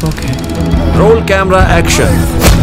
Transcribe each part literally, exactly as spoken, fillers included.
ওকে roll camera action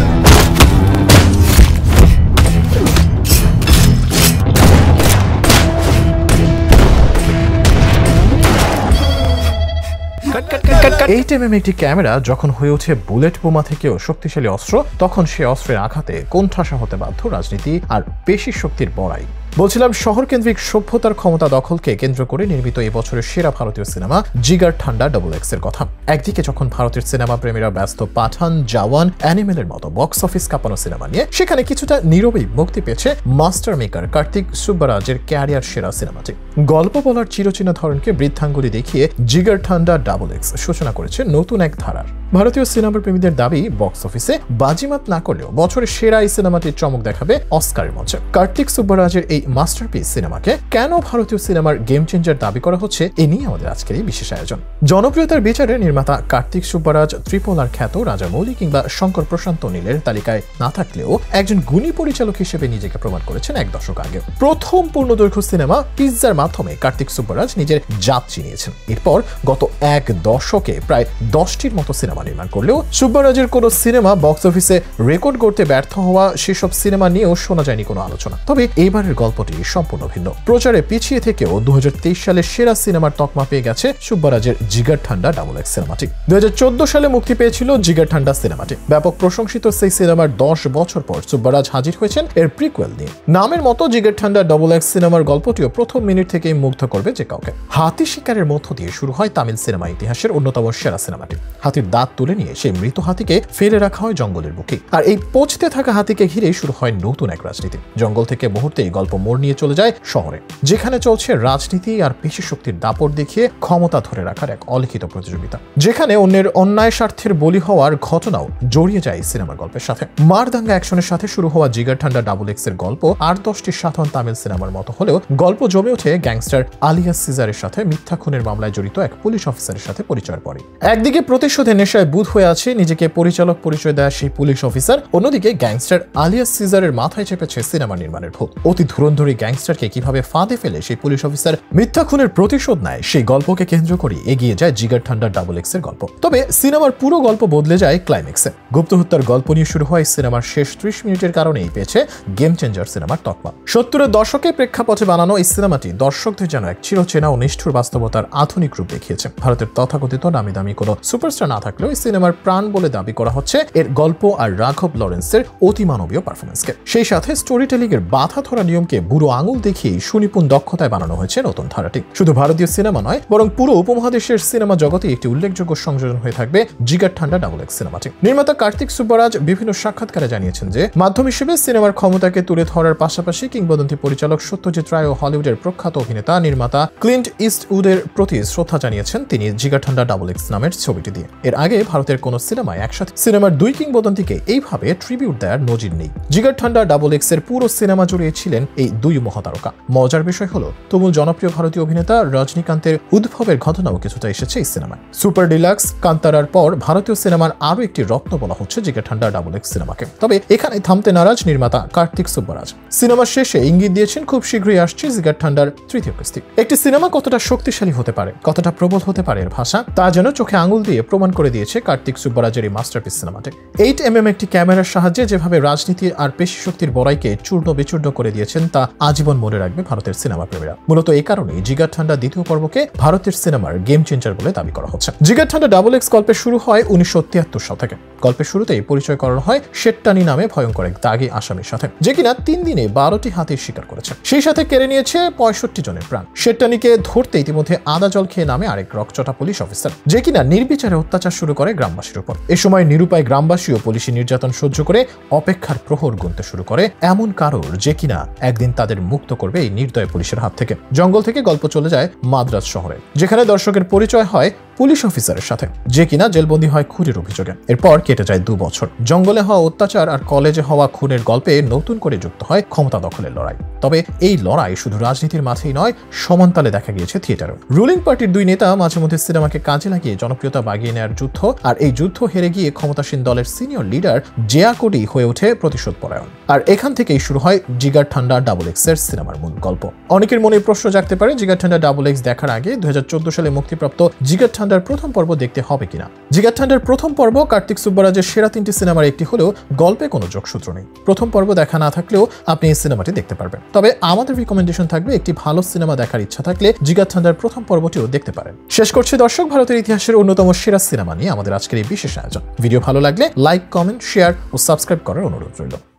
eight M M একটি camera যখন হয়ে ওঠে বুলেট বোমা থেকেও শক্তিশালী অস্ত্র, তখন সে অস্ত্রের আঘাতে কোণঠাসা হতে বাধ্য রাজনীতি আর পেশি শক্তির বড়াই। বলছিলাম শহর কেন্দ্রিক সভ্যতার ক্ষমতা দখলকে কেন্দ্র করে নির্মিত এবছরের সেরা ভারতীয় সিনেমা জিগারঠান্ডা ডাবল এক্স এর কথা। একদিকে যখন ভারতের সিনেমা প্রেমীরা ব্যস্ত পাঠান, জওয়ান, অ্যানিমেলের মতো বক্স অফিস কাঁপানো সিনেমা নিয়ে, সেখানে কিছুটা নীরবেই মুক্তি পেয়েছে মাস্টার মেকার কার্তিক সুব্বারাজের ক্যারিয়ার সেরা সিনেমাটি। গল্প বলার চিরচেনা ধরনকে বৃদ্ধাঙ্গুলি দেখিয়ে জিগারঠান্ডা ডাবল এক্স সূচনা করেছে নতুন এক ধারার। ভারতীয় সিনেমা প্রেমীদের দাবি, বক্স অফিসে বাজিমাত না করলেও বছরের সেরা এই সিনেমাটির চমক দেখাবে অস্কারের মঞ্চে। কার্তিক সুব্বারাজের এই মাস্টারপিস সিনেমাকে কেন ভারতীয় সিনেমার গেম চেঞ্জার দাবি করা হচ্ছে, এ নিয়ে আমাদের আজকের এই বিশেষ আয়োজন। জনপ্রিয়তার বিচারে নির্মাতা কার্তিক সুব্বারাজ ত্রিপোলার খ্যাত রাজামৌলি কিংবা শঙ্কর প্রশান্ত নীলের তালিকায় না থাকলেও একজন গুণী পরিচালক হিসেবে নিজেকে প্রমাণ করেছেন এক দশক আগে। প্রথম পূর্ণদৈর্ঘ্য সিনেমা পিৎজার মাধ্যমে কার্তিক সুব্বারাজ নিজের জাত চিনিয়েছেন। এরপর গত এক দশকে প্রায় দশটির মতো সিনেমা নির্মাণ করলেও সুব্বারাজের কোন সিনেমা বক্স অফিসে রেকর্ড করতে ব্যর্থ হওয়া, সেসব সিনেমা নিয়েও শোনা যায়নি কোনো আলোচনা। তবে এবারের গল্পটি সম্পূর্ণ ভিন্ন। প্রচারে পিছিয়ে থেকেও দু হাজার তেইশ সালে সেরা সিনেমার তকমা পেয়ে গেছে সুব্বারাজের জিগারঠান্ডা ডাবল এক্স সিনেমাটি। দু হাজার চোদ্দ সালে মুক্তি পেয়েছিল জিগারঠান্ডা সিনেমাটি। ব্যাপক প্রশংসিত সেই সিনেমার দশ বছর পর সুব্বারাজ হাজির হয়েছেন এর প্রিকুয়েল নিয়ে। নামের মতো জিগারঠান্ডা ডাবল এক্স সিনেমার গল্পটিও প্রথম মিনিট থেকেই মুগ্ধ করবে যে কাউকে। হাতি শিকারের মধ্য দিয়ে শুরু হয় তামিল সিনেমা ইতিহাসের অন্যতম সেরা সিনেমাটি। হাতির দাঁত তুলে নিয়ে সেই মৃত হাতিকে ফেলে রাখা হয় জঙ্গলের বুকে, আর এই পচতে থাকা হাতিকে ঘিরে শুরু হয় নতুন এক রাজনীতি। জঙ্গল থেকে মুহূর্তেই গল্প মোড় নিয়ে চলে যায় শহরে, যেখানে চলছে রাজনীতি আর পেশি শক্তির দাপট দেখিয়ে ক্ষমতা ধরে রাখার এক অলিখিত প্রতিযোগিতা, যেখানে অন্যের অন্যায় স্বার্থের বলি হওয়ার ঘটনাও জড়িয়ে যায় সিনেমার গল্পের সাথে। মারদাঙ্গা অ্যাকশনের সাথে শুরু হওয়া জিগারঠান্ডা ডাবল এক্স এর গল্প আর দশটি সাধারণ তামিল সিনেমার মতো হলেও গল্প জমে ওঠে গ্যাংস্টার আলিয়াস সিজারের সাথে মিথ্যা খুনের মামলায় জড়িত এক পুলিশ অফিসারের সাথে পরিচয়ের পরে। একদিকে প্রতিশোধের নেশায় বুঁদ হয়ে আছে নিজেকে পরিচালক পরিচয় দেয় সেই পুলিশ অফিসার, অন্যদিকে গ্যাংস্টার আলিয়াস সিজারের মাথায় চেপেছে সিনেমা নির্মাণের ভূত। অতি ধুরন্ধরী গ্যাংস্টারকে কিভাবে ফাঁদে ফেলে সেই পুলিশ অফিসার মিথ্যা খুনের প্রতিশোধ নেয়, সেই গল্পকে কেন্দ্র করে এগিয়ে যায় জিগারঠান্ডা ডাবল এক্স এর গল্প। তবে সিনেমার পুরো গল্প বদলে যায় ক্লাইম্যাক্সে। গুপ্ত হত্যার গল্প নিয়ে শুরু হয় সিনেমার শেষ ত্রিশ মিনিটের কারণেই পেয়েছে গেম চেঞ্জার সিনেমার তকমা। সত্তরের দশকে প্রেক্ষাপটে বানানো এই সিনেমাটি দর্শকদের যেন এক চিরচেনা ও নিষ্ঠুর বাস্তবতার আধুনিক রূপ দেখিয়েছে। ভারতের তথাকথিত নামি দামি কোনো সুপারস্টার না থাকলেও এই সিনেমার প্রাণ বলে দাবি করা হচ্ছে এর গল্প আর রাঘব লরেন্সের অতিমানবীয় পারফরমেন্সকে। সেই সাথে স্টোরি টেলিং এর বাধা ধরা নিয়মকে বুড়ো আঙুল দেখিয়ে সুনিপুণ দক্ষতায় বানানো হয়েছে নতুন ধারাটি। শুধু ভারতীয় সিনেমা নয়, বরং পুরো উপমহাদেশের সিনেমা জগতে একটি উল্লেখযোগ্য সংযোজন হয়ে থাকবে জিগারঠান্ডা ডাবল এক্স সিনেমাটি। নির্মাতা কার্তিক সুব্বারাজ বিভিন্ন সাক্ষাৎকারে জানিয়েছেন যে মাধ্যম হিসেবে সিনেমার ক্ষমতাকে তুলে ধরার পাশাপাশি কিংবদন্তি পরিচালক সত্যজিৎ রায় ও হলিউডের প্রখ্যাত অভিনেতা নির্মাতা ক্লিন্ট ইস্টউডের প্রতি শ্রদ্ধা জানিয়েছেন তিনি জিগারঠান্ডা ডাবল এক্স নামের ছবিটি দিয়ে। এর আগে ভারতের কোন সিনেমায় একসাথে সিনেমার দুই কিংবদন্তিকে এইভাবে ট্রিবিউট দেওয়ার নজির নেই। জিগারঠান্ডা ডাবল এক্স এর পুরো সিনেমা জুড়ে ছিলেন এই দুই মহাতারকা। মজার বিষয় হলো তুমুল জনপ্রিয় ভারতীয় অভিনেতা রজনীকান্তের উদ্ভবের ঘটনাও কিছুটা এসেছে এই সিনেমায়। সুপার ডিলাক্স, কান্তারার পর ভারতীয় সিনেমার আরো একটি রত্ন বলা হচ্ছে জিগারঠান্ডা ডাবল এক্স সিনেমাকে। তবে এখানে থামতে নারাজ নির্মাতা কার্তিক সুব্বারাজ। সিনেমার শেষে ইঙ্গিত দিয়েছেন খুব শীঘ্রই আসছে জিগারঠান্ডার তৃতীয় কিস্তি। একটি সিনেমা কতটা শক্তিশালী হতে পারে, কতটা প্রবল হতে পারে এর ভাষা, তা যেন চোখে আঙুল দিয়ে প্রমাণ করে দিয়েছে কার্তিক সুব্বারাজের এই মাস্টারপিস সিনেমাটি। এইট এম এম একটি ক্যামেরার সাহায্যে যেভাবে রাজনীতি আর পেশি শক্তির বড়াইকে চূর্ণ বিচূর্ণ করে দিয়েছেন তা আজীবন মনে রাখবে ভারতের সিনেমা প্রেমীরা। মূলত এই কারণেই জিগারঠান্ডা দ্বিতীয় পর্বকে ভারতের সিনেমার গেম চেঞ্জার বলে দাবি করা হচ্ছে। জিগারঠান্ডা ডাবল এক্স গল্পের শুরু হয় উনিশশো তিয়াত্তর সাল থেকে। গল্পের শুরুতেই পরিচয় করানো হয় শেট্টানি নামে ভয়ঙ্কর এক দাগী আসামির সাথে, যে কিনা তিন দিনে বারোটি হাতির শিকার করেছে। সেই সাথে কেড়ে নিয়েছে পঁয়ষট্টি জনের প্রাণ। শেট্টানিকে ধরতে ইতিমধ্যে আদা জল খেয়ে নামে আরেক রকচটা পুলিশ অফিসার, যে কিনা নির্বিচারে অত্যাচার শুরু করে গ্রামবাসীর উপর। এ সময় নিরুপায় গ্রামবাসী ও পুলিশি নির্যাতন সহ্য করে অপেক্ষার প্রহর গুনতে শুরু করে এমন কারোর যে কিনা একদিন তাদের মুক্ত করবে এই নির্দয় পুলিশের হাত থেকে। জঙ্গল থেকে গল্প চলে যায় মাদ্রাজ শহরে, যেখানে দর্শকের পরিচয় হয় পুলিশ অফিসারের সাথে, যে কিনা জেলবন্দী হয় খুনের অভিযোগে। এরপর কেটে যায় দু বছর। জঙ্গলে হওয়া অত্যাচার আর কলেজে হওয়া খুনের গল্পে নতুন করে যুক্ত হয় ক্ষমতা দখলের লড়াই। তবে এই লড়াই শুধু রাজনীতির মাঝেই নয়, সমানতালে দেখা গিয়েছে থিয়েটারও। রুলিং পার্টির দুই নেতা মাঝে মধ্যে সিনেমাকে কাজে লাগিয়ে জনপ্রিয়তা বাগিয়ে নেওয়ার যুদ্ধ, আর এই যুদ্ধ হেরে গিয়ে ক্ষমতাসীন দলের সিনিয়র লিডার জিয়া কোডি হয়ে ওঠে প্রতিশোধ পরায়ণ। আর এখান থেকেই শুরু হয় জিগারঠান্ডা ডাবল এক্স এর সিনেমার মূল গল্প। অনেকের মনে প্রশ্ন জাগতে পারে, জিগারঠান্ডা ডাবল এক্স দেখার আগে দুই হাজার চোদ্দ সালে মুক্তিপ্রাপ্ত জিগারঠান্ডার প্রথম পর্ব দেখতে হবে কিনা। জিগারঠান্ডার প্রথম পর্ব কার্তিক সুব্বারাজের সেরা তিনটি সিনেমার একটি হলেও গল্পে কোনো যোগসূত্র নেই। প্রথম পর্ব দেখা না থাকলেও আপনি এই সিনেমাটি দেখতে পারবেন। তবে আমাদের রিকমেন্ডেশন থাকবে, একটি ভালো সিনেমা দেখার ইচ্ছা থাকলে জিগারঠান্ডার প্রথম পর্বটিও দেখতে পারেন। শেষ করছি দর্শক, ভারতের ইতিহাসের অন্যতম সেরা সিনেমা নিয়ে আমাদের আজকের এই বিশেষ আয়োজন। ভিডিও ভালো লাগলে লাইক, কমেন্ট, শেয়ার ও সাবস্ক্রাইব করার অনুরোধ রইল।